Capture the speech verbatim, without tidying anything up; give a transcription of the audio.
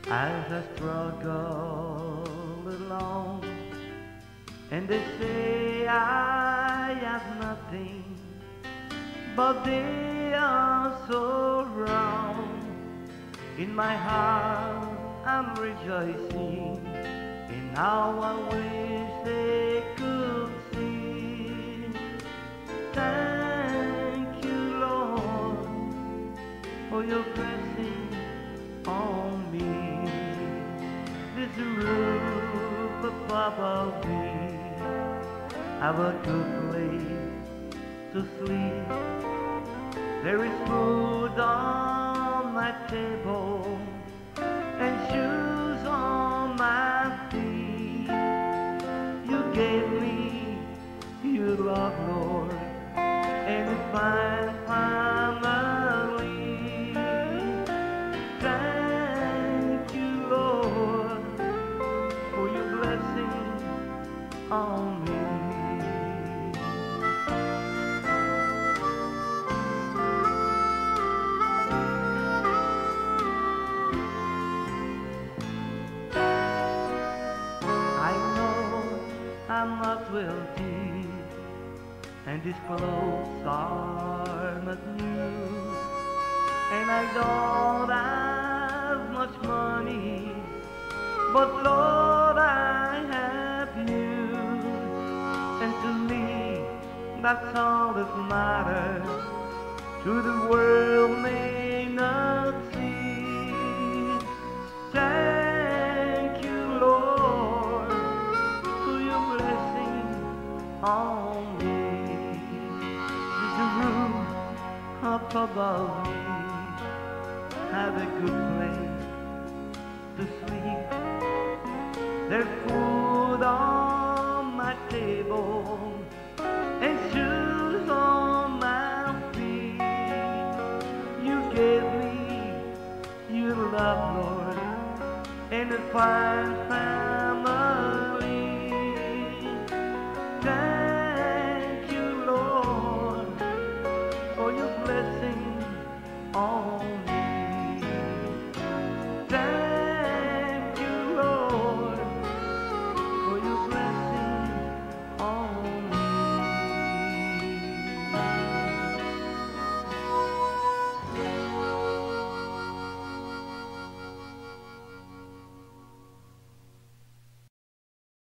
as I struggle along, and they say I have nothing, but they are so wrong. In my heart I'm rejoicing, and how I wish they could see. Thank you, Lord, for your blessing on me. This roof above me, have a good place to sleep. There is food on my table and shoes on my feet. You gave me your love, Lord, and a fine family. Thank you, Lord, for your blessing on me. I know I'm not wealthy, and these clothes are not new, and I don't have much money, but Lord, I have you, and to me that's all that matters. To the world may not see. Thank you, Lord, for your blessing on me. There's a roof up above me, have a good place to sleep. There's food on my table and shoes on my feet. You gave me your love, Lord, and a fine, fine